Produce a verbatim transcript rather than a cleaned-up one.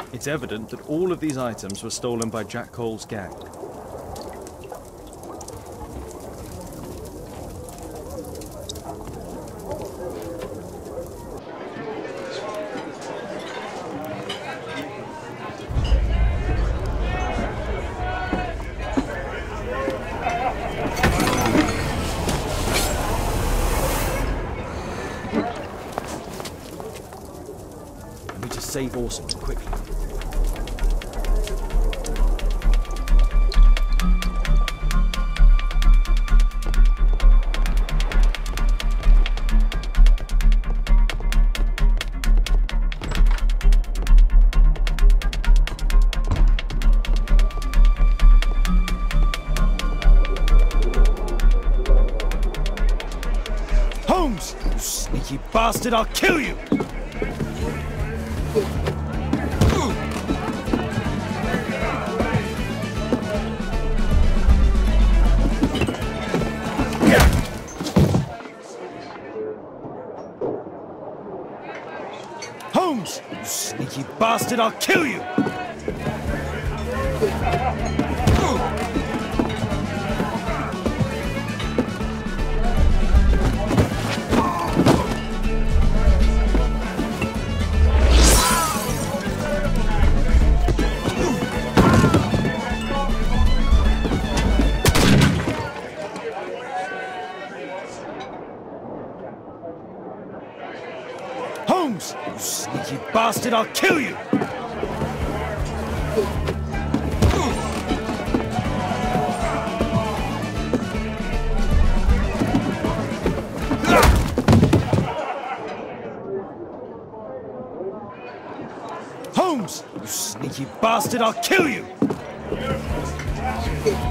It's evident that all of these items were stolen by Jack Cole's gang. Save Orson quickly. Holmes! You sneaky bastard, I'll kill you! Holmes! You sneaky bastard, I'll kill you! Holmes! You sneaky bastard, I'll kill you! Holmes! You sneaky bastard, I'll kill you!